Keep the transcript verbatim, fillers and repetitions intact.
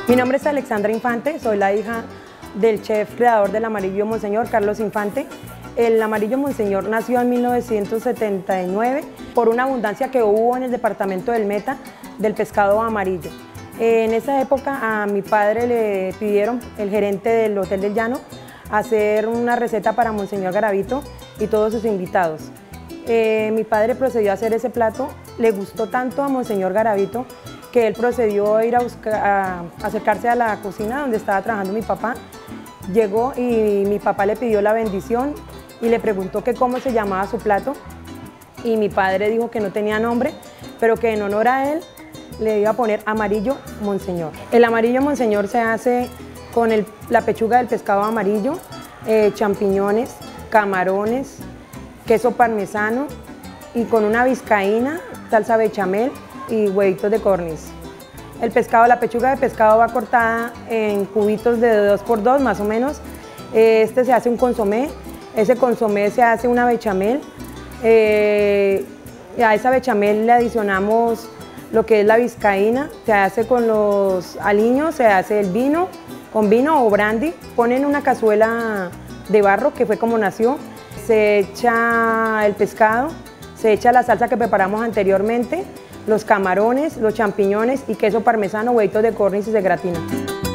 Mi nombre es Alexandra Infante, soy la hija del chef creador del Amarillo Monseñor, Carlos Infante. El Amarillo Monseñor nació en mil novecientos setenta y nueve por una abundancia que hubo en el departamento del Meta del pescado amarillo. En esa época a mi padre le pidieron, el gerente del Hotel del Llano, hacer una receta para Monseñor Garavito y todos sus invitados. Eh, mi padre procedió a hacer ese plato, le gustó tanto a Monseñor Garavito que él procedió a ir a, buscar, a acercarse a la cocina donde estaba trabajando mi papá. Llegó y mi papá le pidió la bendición y le preguntó que cómo se llamaba su plato, y mi padre dijo que no tenía nombre, pero que en honor a él le iba a poner Amarillo Monseñor. El Amarillo Monseñor se hace con el, la pechuga del pescado amarillo, eh, champiñones, camarones, queso parmesano y con una vizcaína, salsa bechamel y huevitos de codorniz. El pescado, la pechuga de pescado va cortada en cubitos de dos por dos más o menos. Este se hace un consomé, ese consomé se hace una bechamel. Eh, a esa bechamel le adicionamos lo que es la vizcaína, se hace con los aliños, se hace el vino, con vino o brandy. Ponen una cazuela de barro, que fue como nació, se echa el pescado, se echa la salsa que preparamos anteriormente, los camarones, los champiñones y queso parmesano, huevitos de codorniz y se gratina.